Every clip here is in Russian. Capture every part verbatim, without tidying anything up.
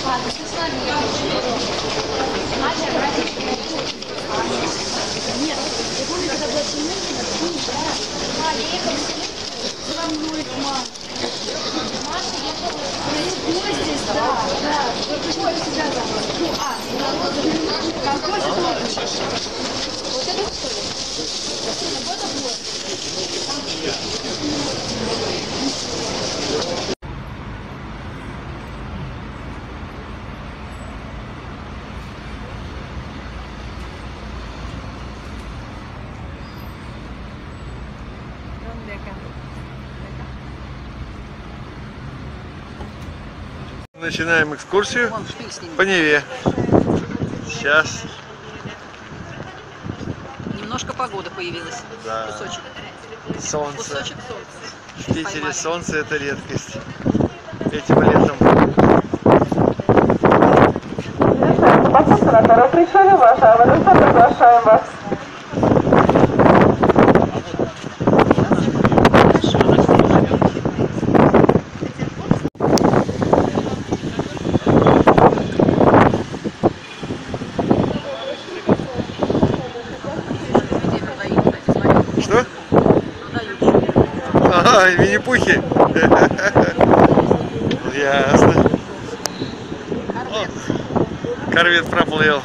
Нет, я помню, когда была семейная, да, я ехала за мной к Маше. Маша ехала здесь, да, да. Какой всегда там? Ну, а, какой же вот это что ли? Вот это вот. Начинаем экскурсию по Неве. Сейчас. Немножко погода появилась. Да. Кусочек. Солнце. Кусочек солнца. В Питере солнце — это редкость. Этим летом. Разрешили уважаемые, приглашаем вас. Что? Ага, Винни-Пухи. Ясно. Корвет проплыл.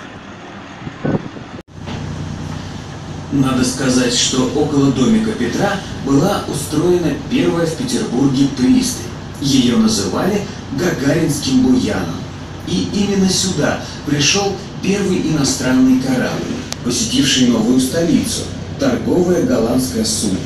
Надо сказать, что около домика Петра была устроена первая в Петербурге пристань. Ее называли Гагаринским буяном. И именно сюда пришел первый иностранный корабль, посетивший новую столицу – торговое голландское судно.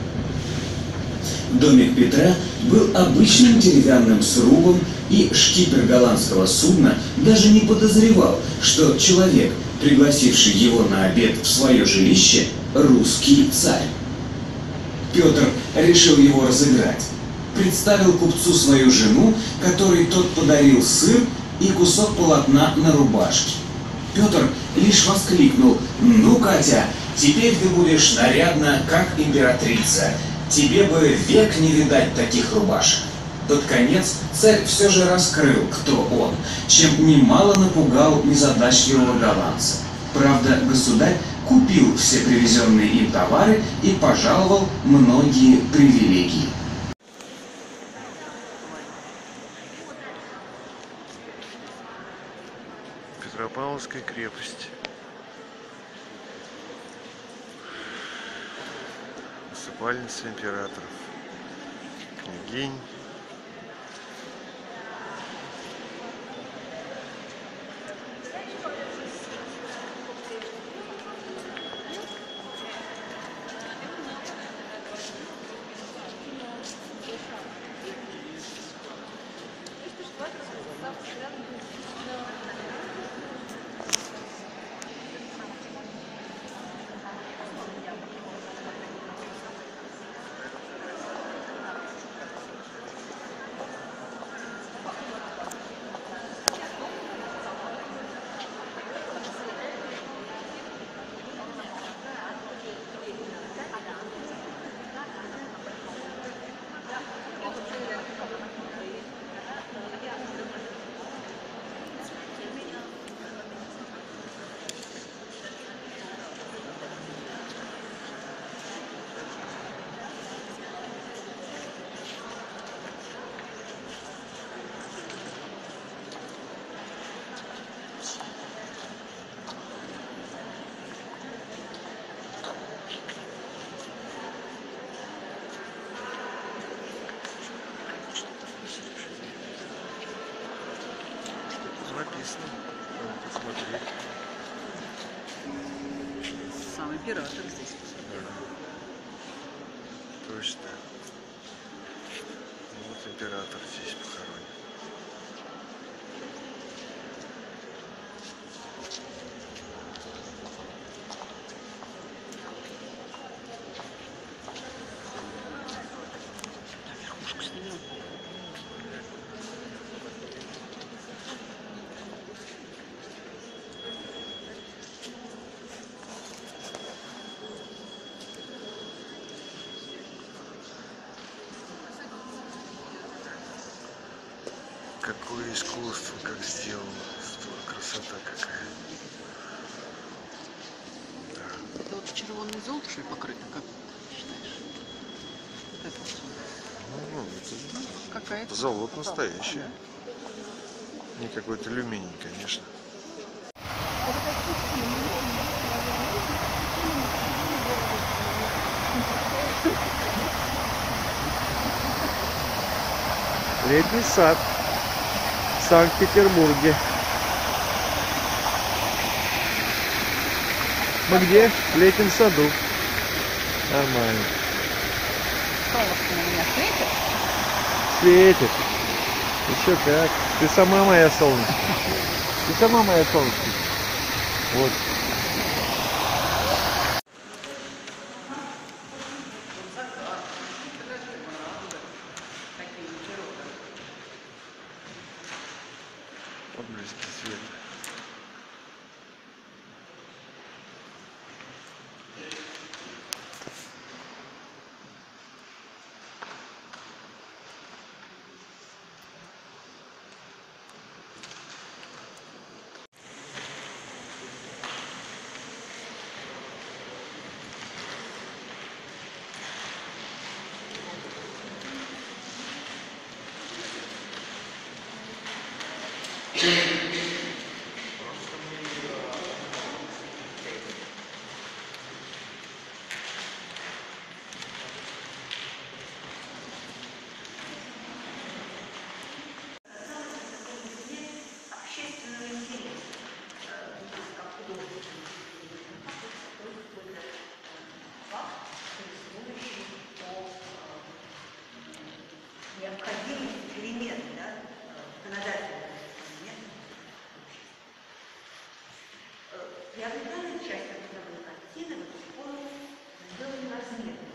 Домик Петра был обычным деревянным срубом, и шкипер голландского судна даже не подозревал, что человек, пригласивший его на обед в свое жилище, русский царь. Петр решил его разыграть. Представил купцу свою жену, которой тот подарил сыр и кусок полотна на рубашке. Петр лишь воскликнул: «Ну, Катя, теперь ты будешь нарядна, как императрица. Тебе бы век не видать таких рубашек». Под конец царь все же раскрыл, кто он, чем немало напугал незадачливого голландца. Правда, государь купил все привезенные им товары и пожаловал многие привилегии. Петропавловская крепость. Усыпальница императоров. Княгинь. Написано. Надо посмотреть. Сам император здесь. Да. Точно. Вот император здесь похоронен. искусство, как сделано. Красота какая. Да. Это вот червонный золото, что ли, покрыто, как считаешь? Вот это вот. Ну, это Какая-то. золото настоящее. Не какой-то алюминий, конечно. Летний сад в Санкт-Петербурге. Мы где? В летнем саду. Нормально. Солнышко на меня светит. Светит. Еще как. Ты сама моя солнышко. Ты сама моя солнышко. Вот. Отблески света. Необходимость перемен, да, законодательных перемен. Приобретенная часть компьютерной картины до сих пор сделана размером.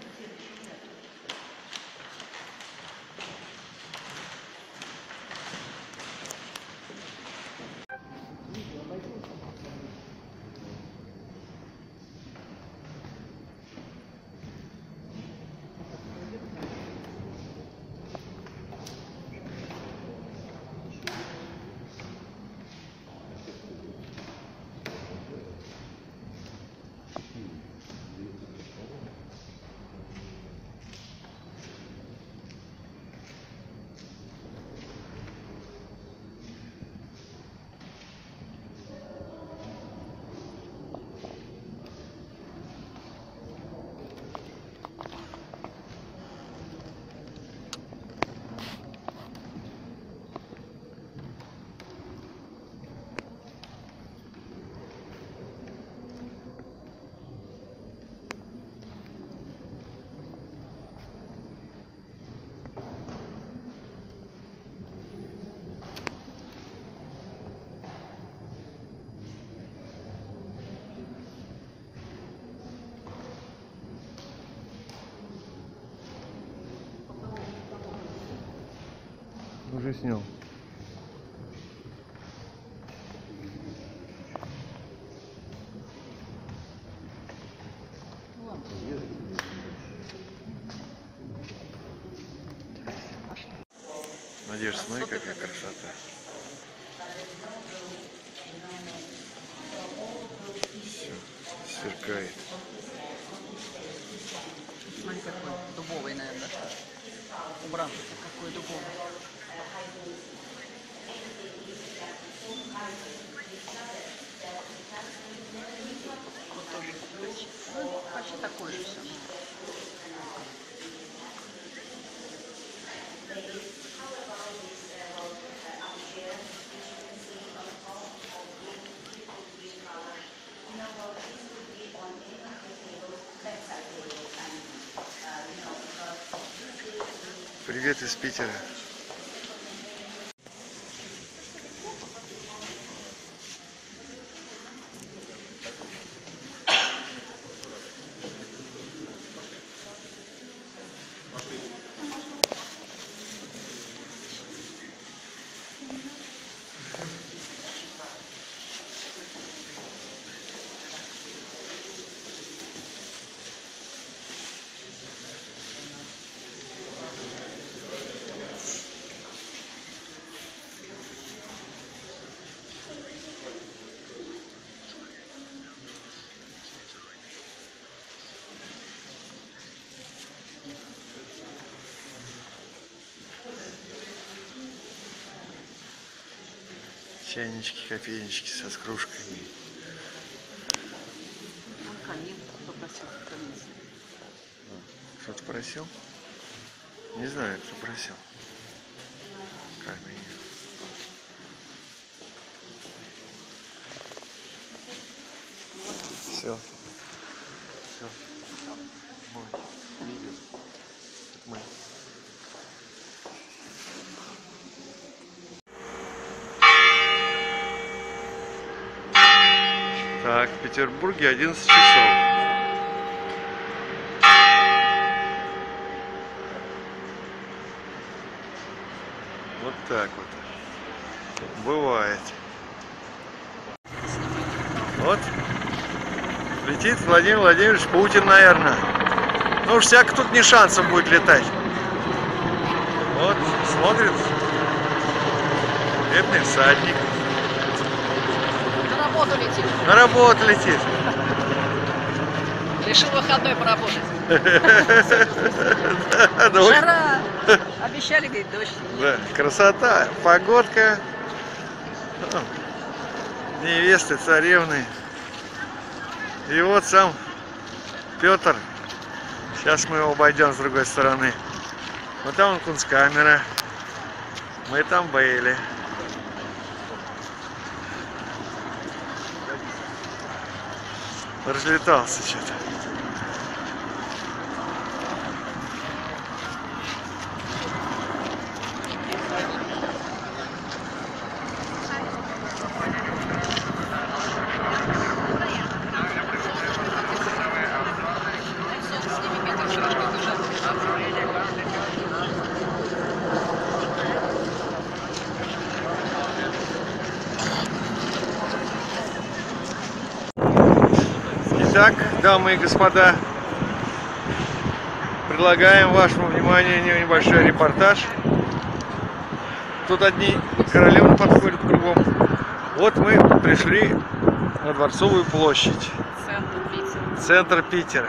Уже снял. Надежда, смотри, какая красота. Все сверкает. Смотри, какой дубовый, наверное, убран. Какой дубовый. Вот тоже почти, ну, почти такой же все. Привет из Питера. Чайнички, кофейнички со с кружками. Камин попросил. Что-то просил? Не знаю, кто просил. Камин. Все. Все. Мой. Видео. Это мой. Так, в Петербурге одиннадцать часов. Вот так вот. Бывает. Вот. Летит Владимир Владимирович Путин, наверное. Ну уж всяко тут не шансов будет летать. Вот, смотрит. Бедный всадник. На работу летит. На работу летит. Решил выходной поработать. Да, очень- Жара! Обещали, говорит, дождь. Да, красота, погодка. О, невесты, царевны. И вот сам Петр. Сейчас мы его обойдем с другой стороны. Вот там Кунсткамера. Мы там были. Разлетался что-то. Итак, дамы и господа, предлагаем вашему вниманию небольшой репортаж. Тут одни королевы подходят кругом. Вот мы пришли на Дворцовую площадь. Центр Питера. Центр Питера.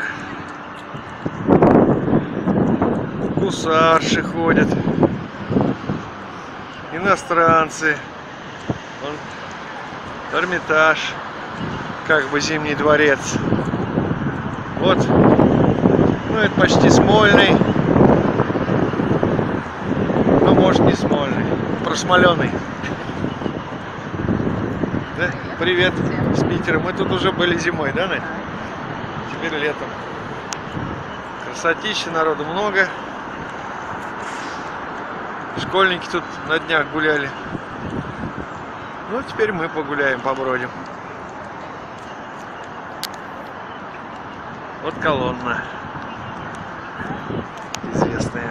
Гусарши ходят. Иностранцы. Вон Эрмитаж. Как бы Зимний дворец. Вот. Ну, это почти Смольный. Ну, может, не Смольный. Просмоленный. Да? Привет с Питера. Мы тут уже были зимой, да, Надь? Теперь летом. Красотища, народу много. Школьники тут на днях гуляли. Ну, теперь мы погуляем, побродим. Вот колонна известная.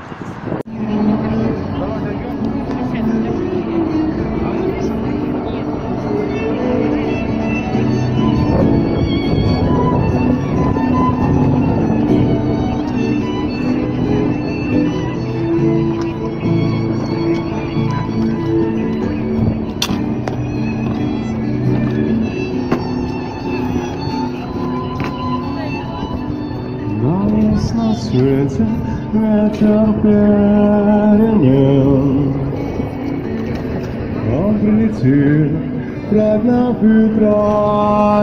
На свете ветер перемен, он прилетит, прогнав ветра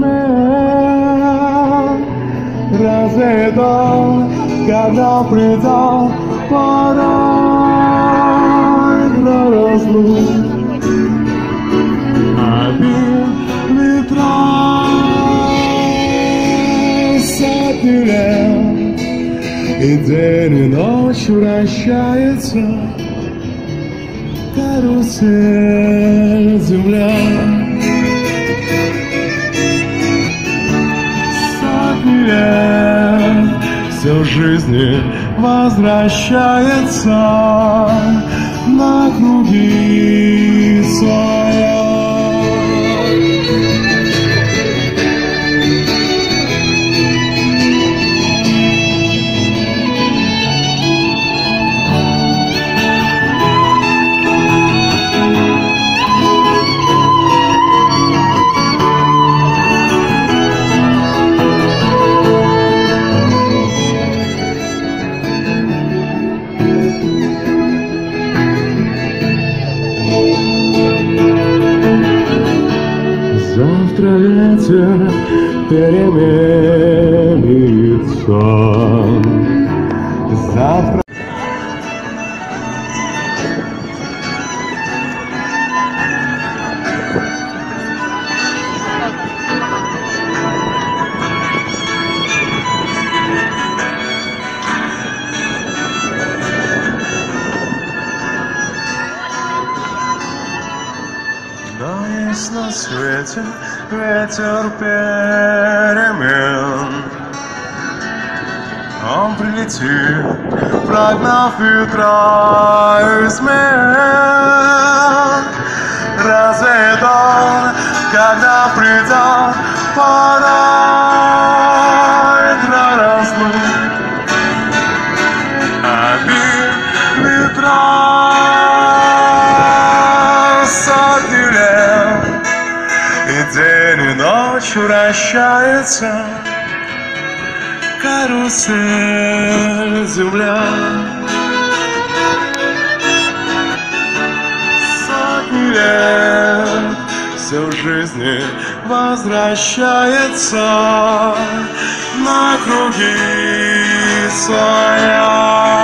измен. Разве это, когда придет пора для разлук? Один ветра сотни лет, и день и ночь вращается карусель земля. Сотни лет все в жизни возвращается на круги своя. Завтра ветер переменится. Завтра. Но есть на свете ветер перемен. Он прилетит, прогнав ветра измен. Развеет он, когда придет пора ветра раздуть. Обид ветра сотни лет, и день и ночь вращается карусель земля. Сотни лет все в жизни возвращается на круги своя.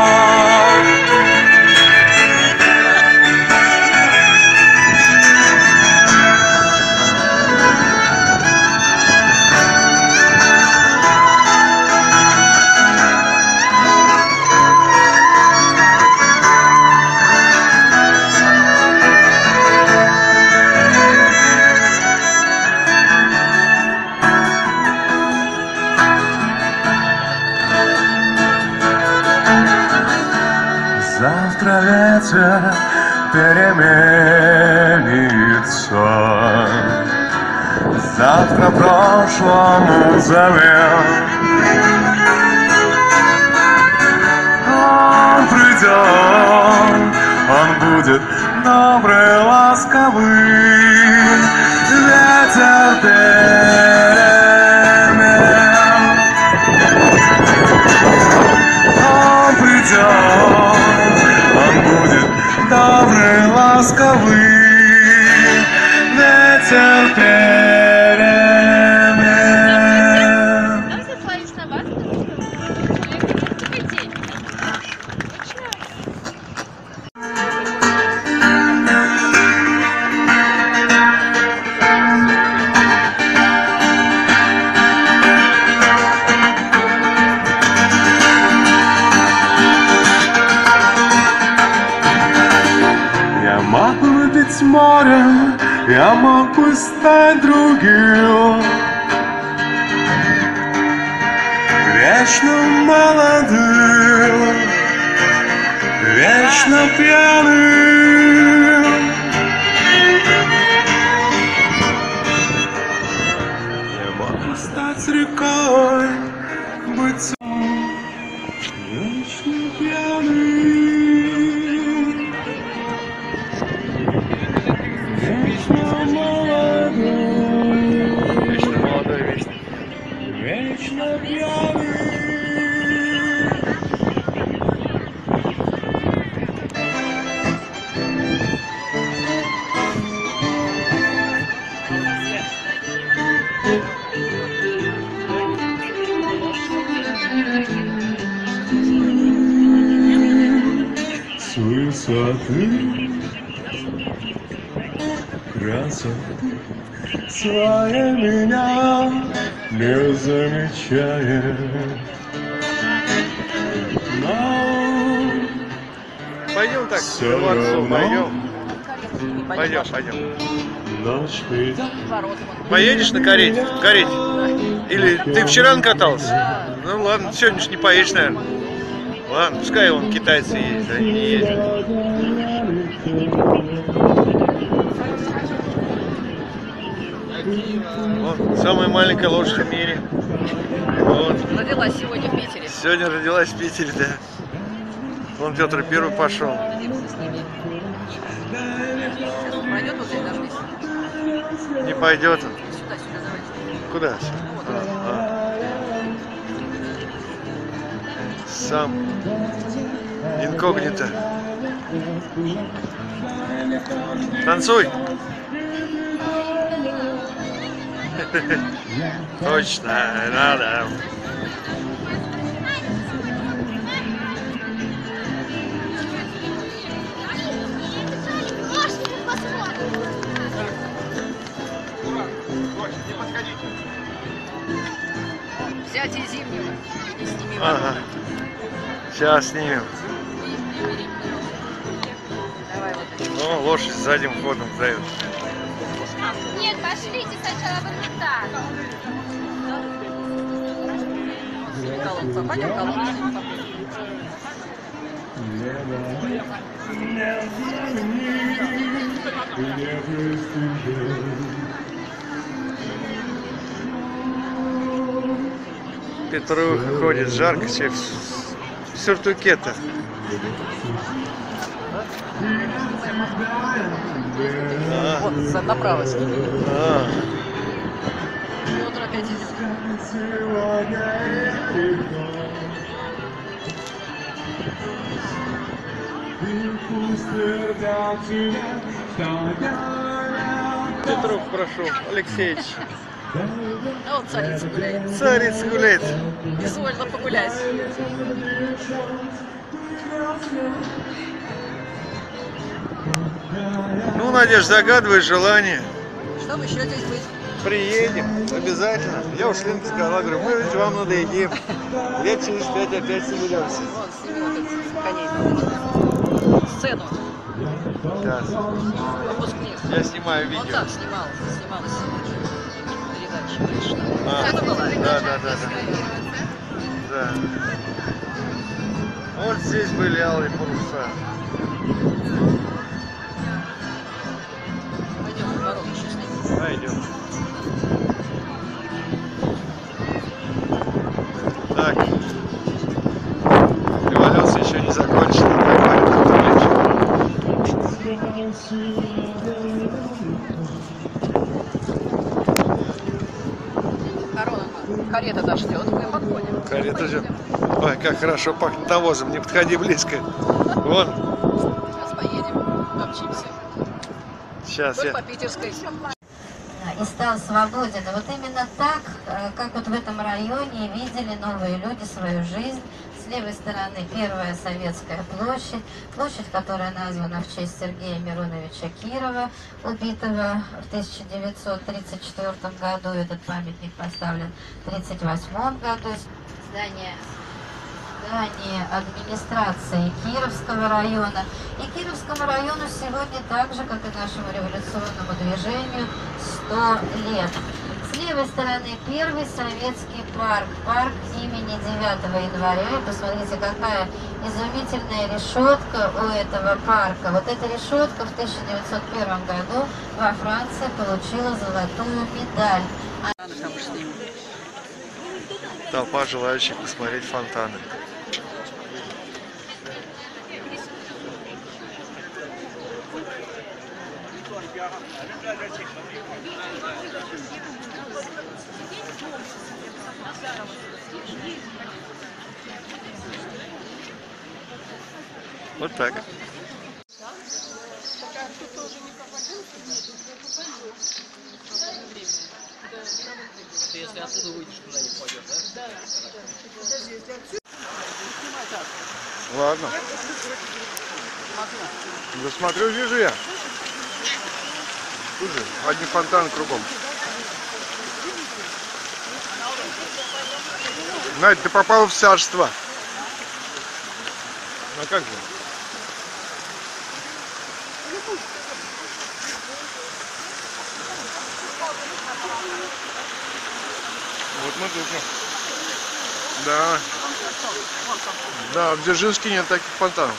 Завтра ветер переменится. Завтра прошлому завет. Он придет, он будет добрый, ласковый. Ветер перемен. Он придет, он будет добрый, ласковый, ветер перемен. Давайте отвалишь на вас, море, я мог бы стать другим, вечно молодым, вечно пьяным. Я мог бы стать рекой, быть вечно пьяным. Вечно пьяный. С высоты красоты своей меня не замечает. Но Пойдем так, всё во дворцу, равно пойдем. Не Пойдем, пойдем. ночь придет. Поедешь на карете? В карете? Или ты вчера накатался? Ну ладно, сегодня же не поедешь, наверное. Ладно, пускай вон китайцы ездят, они не ездят. Вот, самая маленькая лошадь в мире. Вот. Родилась сегодня в Питере. Сегодня родилась в Питере, да. Вон Петр первый пошел. Садимся с ними. Сейчас он пройдет вот здесь дождись. Не пойдет он. Сюда, сюда давайте. Куда? А, а. Сам инкогнито. Точно, надо. Взять и зимнего. И сними Ага. Сейчас снимем. Давай вот это. Ну, лошадь задним ходом дает. Нет, пошлите сначала в инвентарь. Колонца. Пойдем колонца. Петруха ходит, жарко, все в в сюртуке-то. Вот, за- направо сними. А, Петр опять идет. Петрух, прошу, Алексеевич. А вот царица гуляет. Царица гуляет. Извольно погулять. Ну, Надежда, загадывай желание. Чтобы еще здесь быть. Приедем, обязательно. Я уж Ленке сказала, говорю, мы ведь вам надоедим. Лет через пять опять соберемся. Вон, сними вот этих коней. Сцену. Сейчас. Выпускник. Я снимаю Вот видео. так снимал. Снималась передача. Пришла. А, Это была. да, да, да, да. Да. Вот здесь были алые паруса. Пойдем в дорогу еще снимем. Пойдем. Так. Революция еще не закончена. Так говорит Корона. Карета дождет. Мы подходим. Карета же. Ой, как хорошо пахнет навозом. Не подходи близко. Вон. Сейчас поедем. Обчимся. Сейчас Вдоль я. по Питерской. И стал свободен. И вот именно так, э, как вот в этом районе видели новые люди свою жизнь. С левой стороны первая Советская площадь, площадь, которая названа в честь Сергея Мироновича Кирова, убитого в тысяча девятьсот тридцать четвёртом году. Этот памятник поставлен в тридцать восьмом году. Здание здание администрации Кировского района. И Кировскому району сегодня так же, как и нашему революционному движению, сто лет. С левой стороны первый советский парк, парк имени девятого января. И посмотрите, какая изумительная решетка у этого парка. Вот эта решетка в тысяча девятьсот первом году во Франции получила золотую медаль. Там уж снимем. Толпа желающих посмотреть фонтаны. Вот так. Ты если отсюда выйдешь, туда не пойдешь, да? Да. Ладно. Да смотрю, вижу я. Тут же одни фонтаны кругом. Надь, ты попал в царство. Ну как же? Вот мы тут. Да. Да, в Дзержинске нет таких фонтанов.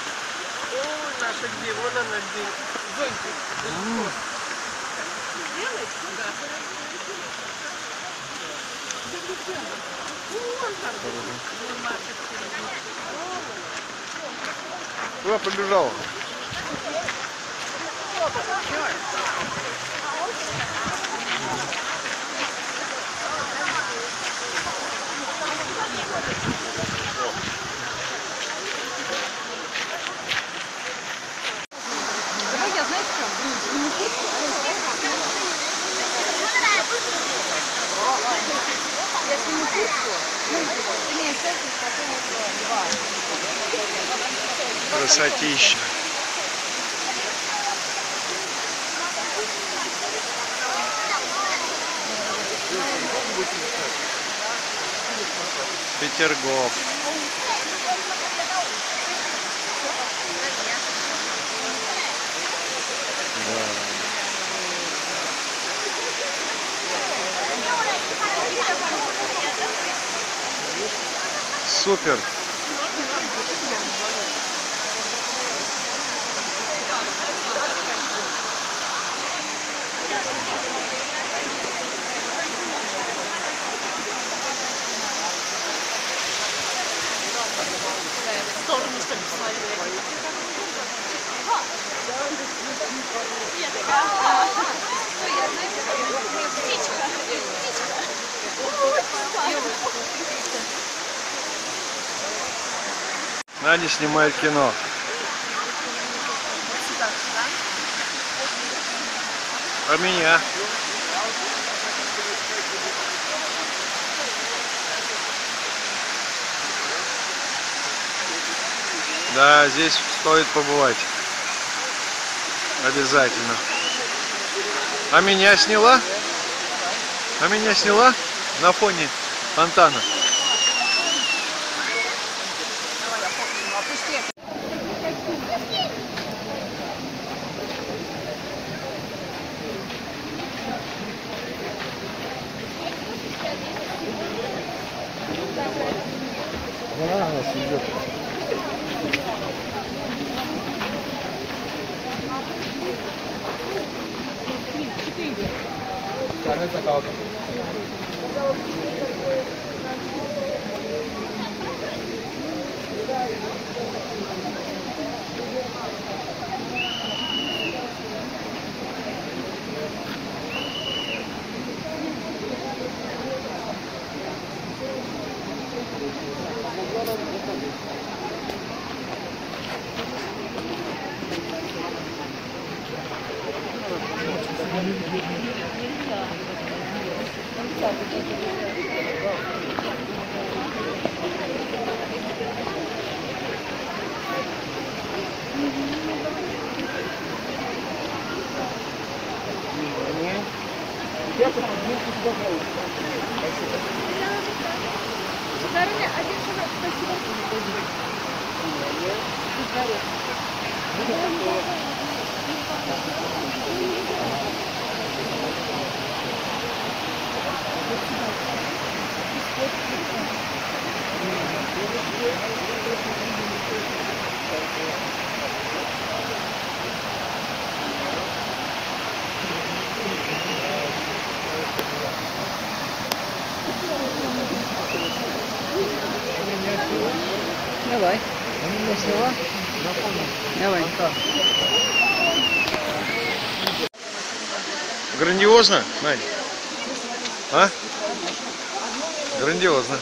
Куда побежала? Давай я, знаете, что? Красотища. Петергоф. Да. Супер. Надя снимает кино. А меня? Да, здесь стоит побывать. Обязательно. А меня сняла? А меня сняла на фоне фонтана? Она нас идет. Давай. Давай. Грандиозно, Надь? А? Грандиозно.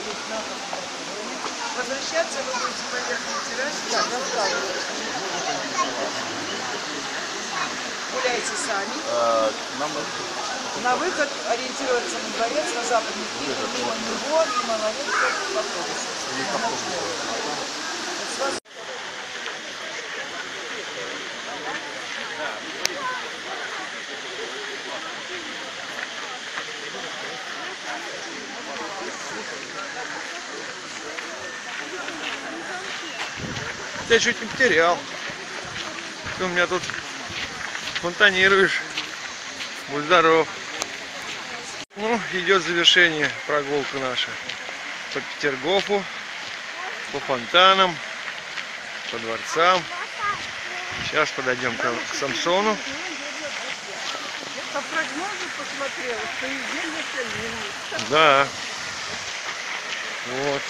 Возвращаться вы будете по верхней террасе? Да, гуляйте сами. А, нам... На выход ориентироваться на дворец, на западный Киев, мимо него, мимо Лавинского автобуса. Я чуть не потерял. Ты у меня тут фонтанируешь. Будь здоров. Ну, идет завершение прогулка наша по Петергофу, по фонтанам, по дворцам. Сейчас подойдем к, к Самсону. По прогнозу посмотрела, что июня сильнее. Да. Вот.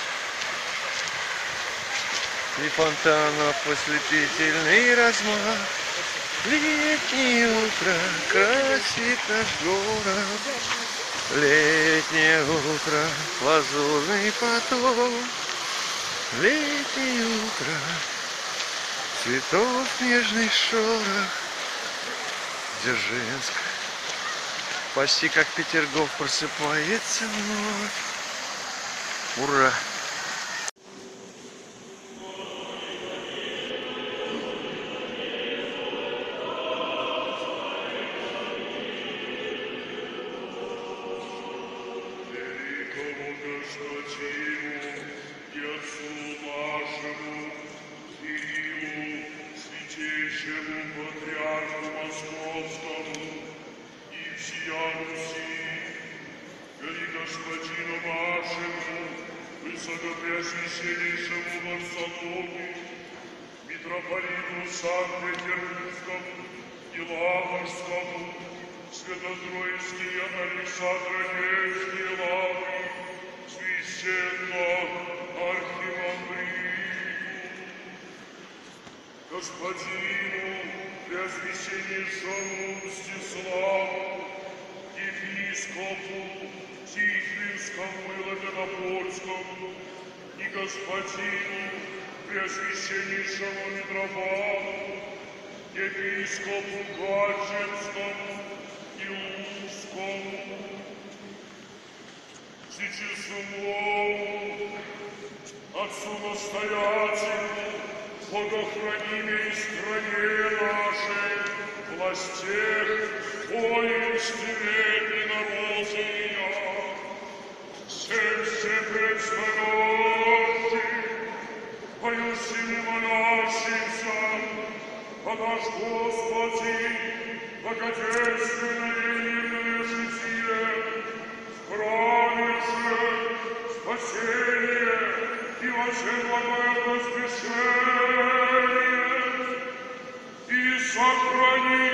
И фонтанов ослепительный размах. Летнее утро красит наш город. Летнее утро, лазурный поток. Летнее утро, цветов нежный шорох. Дзержинск. Почти как Петергоф просыпается вновь. Ура! Господину нашему, высокопреосвященнейшему Варсонофу, митрополиту Санкт-Петербургскому и Ладожскому, святотроицкие Александра Невские лавры, священно архимандриту, господину преосвященнейшему Мстиславу, епископу Тихвинскому и Лагодопольскому и господину преосвященнейшему Митрофану, епископу Гаджинскому и Лужскому, Сечеславу, отцу настоятелю, богохранимой стране нашей, властях, воинстве и народе, всем все предстоящим, поющим и молящимся, а наш Господи, благоденственное и мирное житие, в храме же спасение и вообще благое воскрешение, и сохрани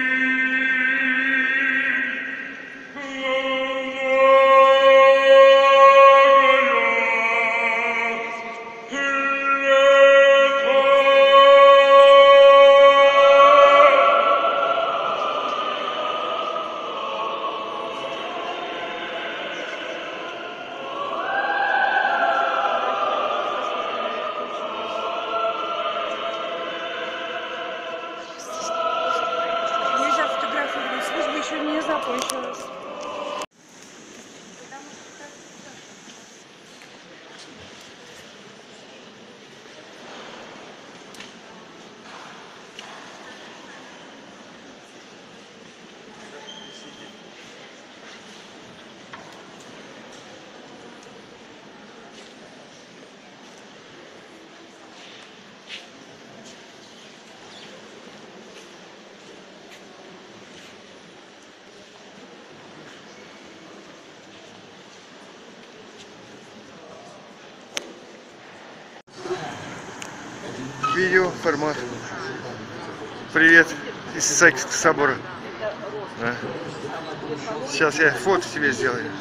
Видео формат. Привет из Исаакиевского собора. Да. Сейчас я фото тебе сделаю.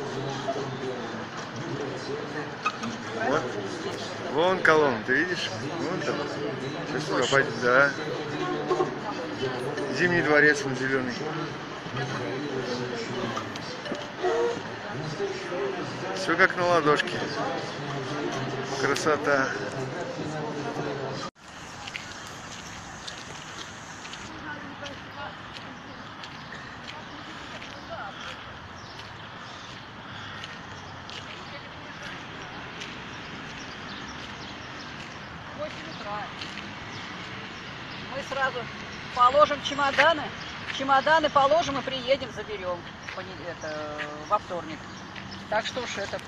Вот. Вон колонна, ты видишь? Вон там. Сейчас туда пойдем. Да. Зимний дворец, он зеленый. Все как на ладошке. Красота. Мы сразу положим чемоданы, чемоданы положим и приедем, заберем в понед... это, во вторник. Так что уж это...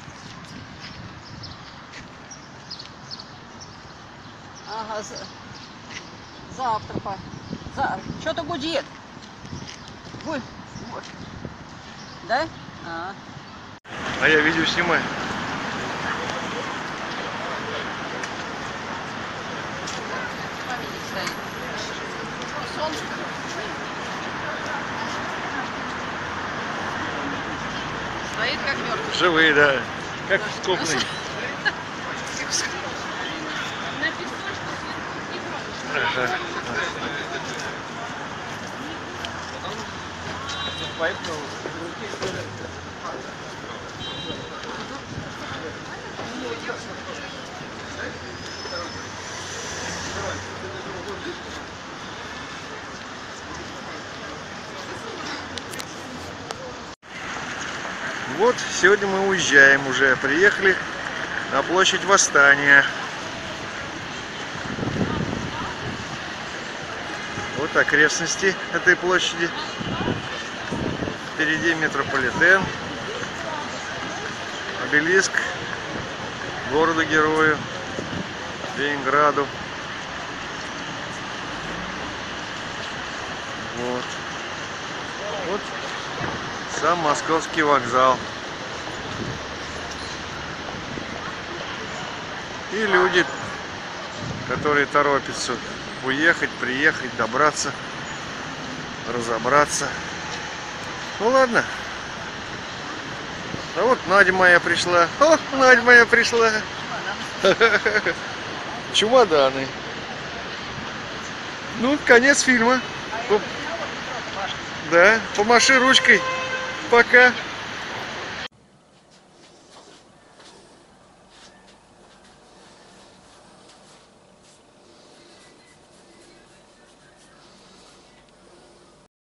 Ага, за... завтра по... За... Что-то гудит. Ой, вот. Да? А. А я видео снимаю. Стоит как мертвый. Живые, да. Как скопный. Ага. Вот сегодня мы уезжаем уже. Приехали на площадь Восстания. Вот окрестности этой площади. Впереди метрополитен, обелиск городу-герою Ленинграду. Вот. Вот сам Московский вокзал. И люди, которые торопятся уехать, приехать, добраться, разобраться. Ну ладно. А вот Надя моя пришла. О, Надя моя пришла. Чемоданы. Ну, конец фильма. Да, помаши ручкой. Пока.